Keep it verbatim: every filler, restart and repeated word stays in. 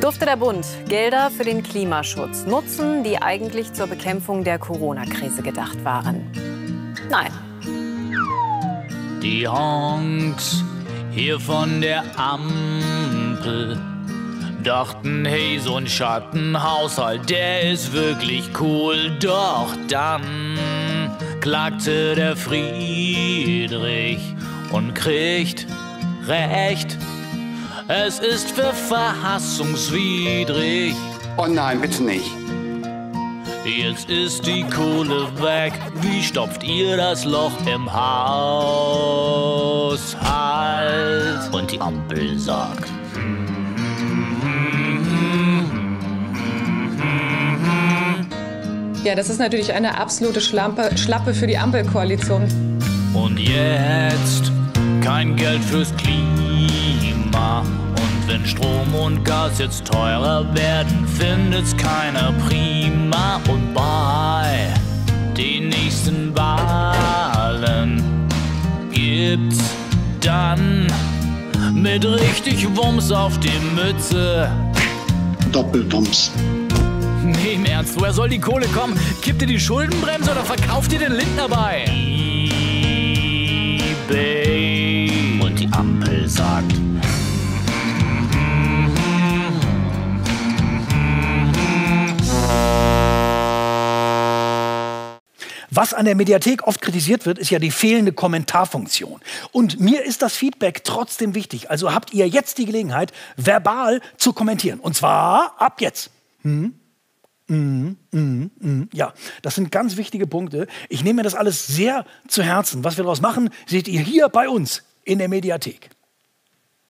Durfte der Bund Gelder für den Klimaschutz nutzen, die eigentlich zur Bekämpfung der Corona-Krise gedacht waren? Nein. Die Honks hier von der Ampel dachten, hey, so ein Schattenhaushalt, der ist wirklich cool. Doch dann klagte der Friedrich und kriegt Recht. Es ist verfassungswidrig. Oh nein, bitte nicht. Jetzt ist die Kohle weg. Wie stopft ihr das Loch im Haushalt? Und die Ampel sagt: Ja, das ist natürlich eine absolute Schlampe, Schlappe für die Ampelkoalition. Und jetzt kein Geld fürs Klima. Und wenn Strom und Gas jetzt teurer werden, findet's keiner prima. Und bei den nächsten Wahlen gibt's dann mit richtig Wumms auf die Mütze. Doppelwumms. Nee, im Ernst, woher soll die Kohle kommen? Kippt ihr die Schuldenbremse oder verkauft ihr den Lindner bei? eBay. Und die Ampel sagt: Was an der Mediathek oft kritisiert wird, ist ja die fehlende Kommentarfunktion. Und mir ist das Feedback trotzdem wichtig. Also habt ihr jetzt die Gelegenheit, verbal zu kommentieren. Und zwar ab jetzt. Hm? Mm, mm, mm. Ja, das sind ganz wichtige Punkte. Ich nehme mir das alles sehr zu Herzen. Was wir daraus machen, seht ihr hier bei uns in der Mediathek.